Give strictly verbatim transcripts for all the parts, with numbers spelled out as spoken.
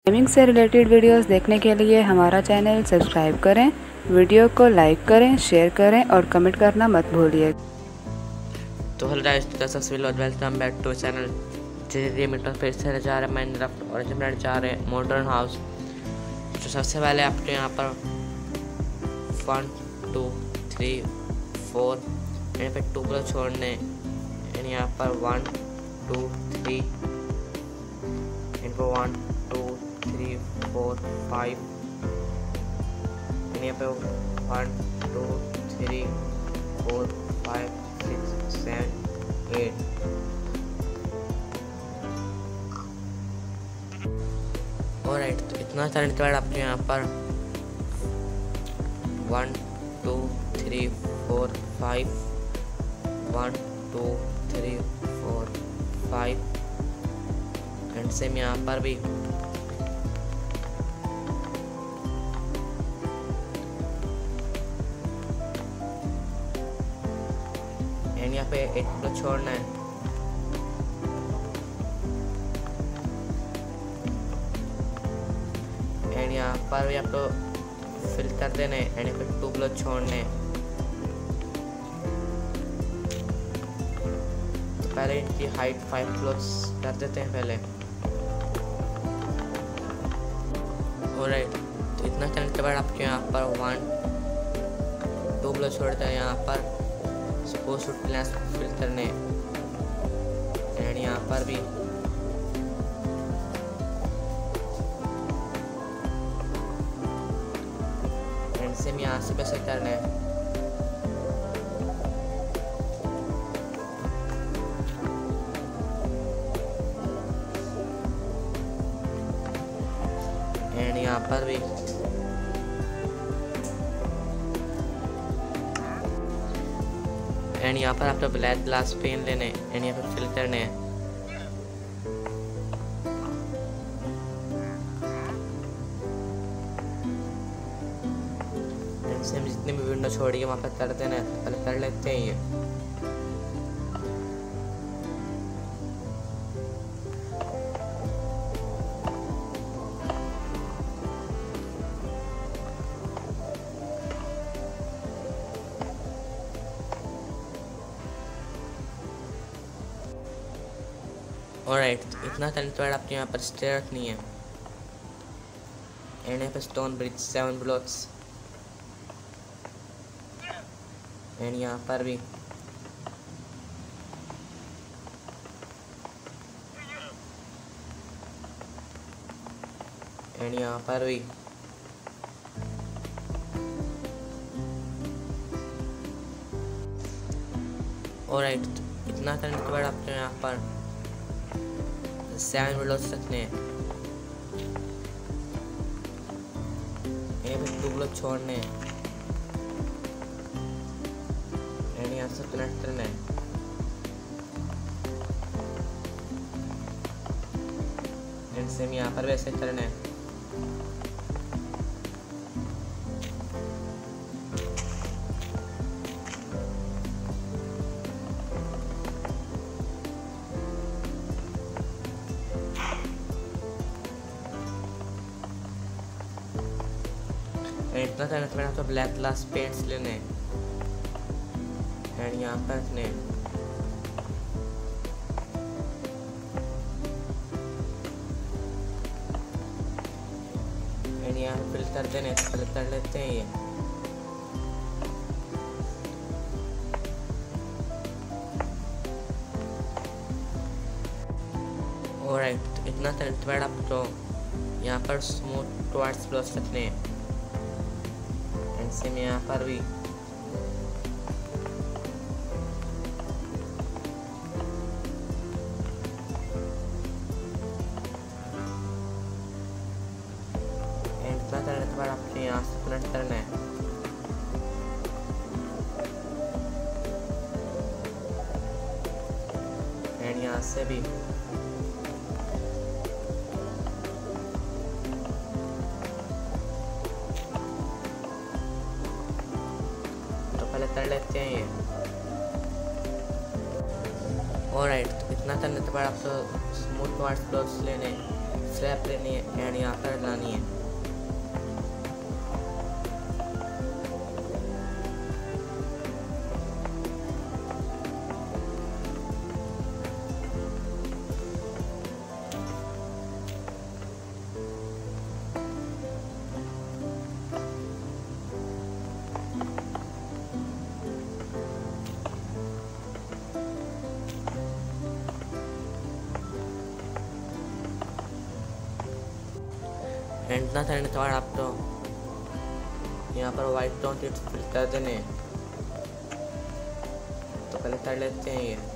Gaming से related videos देखने के लिए हमारा चैनल सब्सक्राइब करें, वीडियो को लाइक करें, शेयर करें और कमेंट करना मत भूलिए। तो हेलो गाइस, सबसे पहले welcome back to channel J meter फिर से जा रहे हैं माइनक्राफ्ट और हम जा रहे हैं मॉडर्न हाउस। तो सबसे पहले आपको यहाँ पर वन टू थ्री फोर यहाँ पे टू ब्लॉक छोड़ने, यहाँ पर वन टू थ्री इनको one two three four five, यहाँ पे one two three four five six seven eight. और राइट, तो इतना सारे कार्ड आपके यहाँ पर one two three four five one two three four five and same यहाँ पर भी एंड यहाँ पे एट ब्लॉक छोड़ना है। एंड यहाँ पर भी आपको फिल कर देने एंड यहाँ पे टू ब्लॉक छोड़ने। तो पहले इनकी हाइट फाइव ब्लॉक्स कर देते हैं पहले। ऑलराइट, तो इतना करने के बाद आपके यहाँ पर वन टू ब्लॉक छोड़ते हैं यहाँ पर सपोज शूट प्लास फिल करने एंड यहाँ पर भी एंड सेम यहाँ से वैसे करना है। एंड यहाँ पर भी एंड यहाँ पर आपको ब्लैक ग्लास पेन लेने एंड यहाँ पर फिल करने हैं। एंड सेम जितने भी विंडो छोड़ी है वहाँ पर कर देना है। पहले कर लेते हैं ये। ऑलराइट, इतना करने के बाद आपके यहाँ पर स्टेयर रखनी है एंड यहाँ पर stone bridge seven blocks and यहाँ पर भी एंड यहाँ पर भी ऑलराइट, इतना करने के बाद आपके यहाँ पर सेवन ब्लॉक्स रखने हैं। यहाँ पे टू ब्लॉक छोड़ने हैं एंड यहाँ से कनेक्ट करना है। एंड सेम यहाँ पर वैसे करना है। इतना करने के बाद आपको ब्लैक ग्लास पेंट्स लेने एंड यहाँ पर रखने एंड यहाँ फिल कर देने। फिल कर लेते हैं ये। ऑलराइट, इतना करने के बाद आपको यहाँ पर स्मूथ टॉर्च ब्लॉक्स रखने हैं। सेम यहाँ पर भी इतना करने के बाद आपको यहाँ से कनेक्ट करना है। एंड यहाँ से भी कर लेते हैं ये। ऑलराइट, तो इतना करने के बाद आपको स्मूथ वार्ड्स ब्लॉक्स लेने स्लैब लेनी है एंड यहाँ पर लानी है। एंड ना करने के बाद आप तो यहाँ पर वाइट टोन टिप्स फिल कर देने, तो पहले कर लेते हैं ये।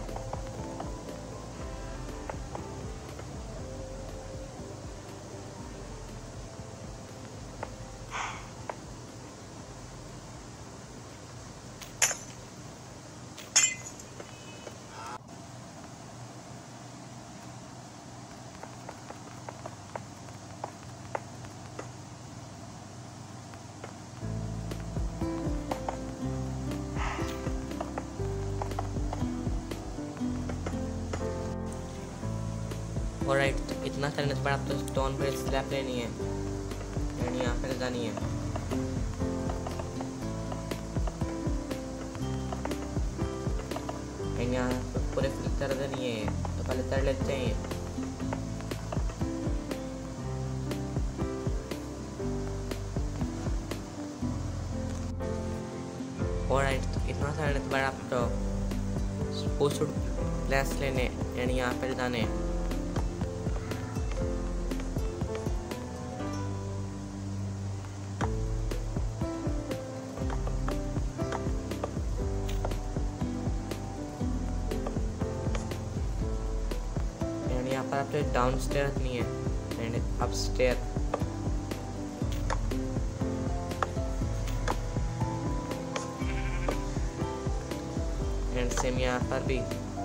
ऑलराइट, तो इतना करने के बाद आपको स्टोन पर स्लैब लेनी है एंड यहाँ पे लगानी है। एंड यहाँ पर पूरे फिल कर देनी है, तो पहले कर लेते हैं। ऑलराइट, तो इतना करने के बाद आपको पोस्ट प्लेस लेने एंड यहाँ पे लगाने। यहाँ पर आपको डाउन स्टेयर रखनी है and up stair. And same यहाँ पर भी,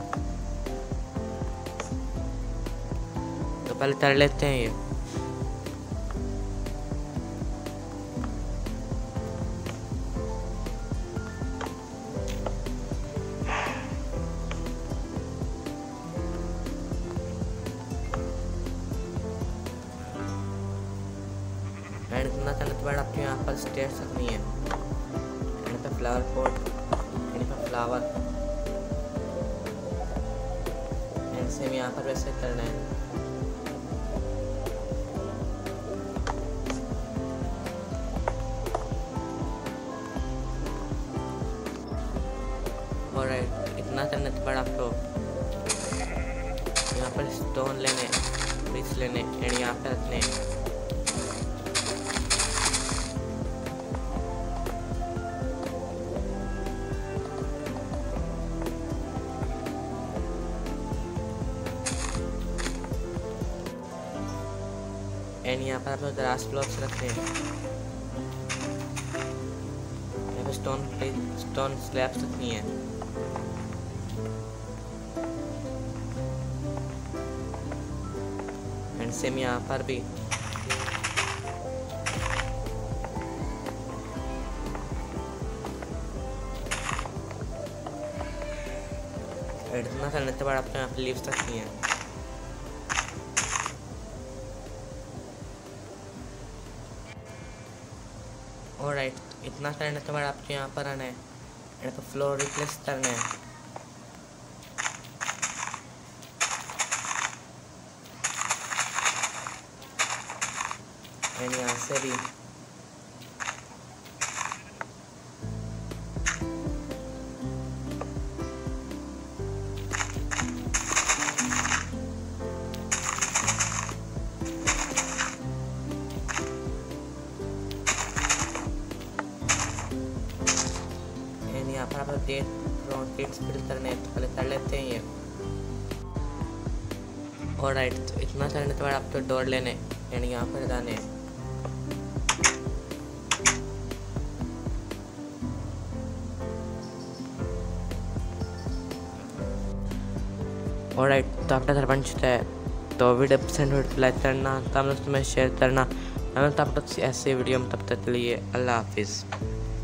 तो पहले कर लेते हैं ये। एंड इतना करने के बाद आपको यहाँ पर स्टेयर्स रखनी है एंड पे फ्लावर पॉट एंड पे फ्लावर एंड सेम यहाँ पर वैसे करना है। ऑलराइट, इतना करने के बाद आपको यहाँ पर स्टोन लेने, ब्रिक्स लेने एंड यहाँ पे रखने। एंड यहाँ पर आपको ग्रास ब्लॉक्स रखने हैं, यहाँ पर स्टोन स्टोन स्लैब्स रखनी है। एंड सेम यहाँ पर भी। इतना करने के बाद आपको यहाँ पर लीव्स रखनी है। ऑलराइट, इतना करने के बाद आपको यहाँ पर आना है, यहाँ पर फ्लोर रिप्लेस करना है। एंड यहाँ से भी यहाँ पर आप डेट किट्स फिल करने हैं, तो पहले कर लेते हैं ये। ऑलराइट, तो इतना करने के बाद आपको डोर लेने एंड यहाँ पर लगाने हैं। ऑलराइट, तो आपका घर बन चुका है। तो वीडियो पसंद हो तो लाइक करना, तब दोस्तों में शेयर करना। मैं तब तक ऐसे वीडियो में, तब तक के लिए अल्लाह हाफिज़।